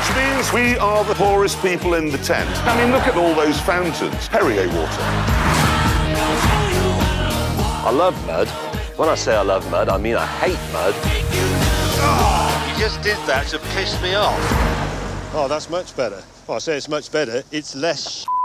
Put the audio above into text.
Which means we are the poorest people in the tent. I mean, look at all those fountains. Perrier water. I love mud. When I say I love mud, I mean I hate mud. Oh, you just did that to piss me off. Oh, that's much better. Well, I say it's much better. It's less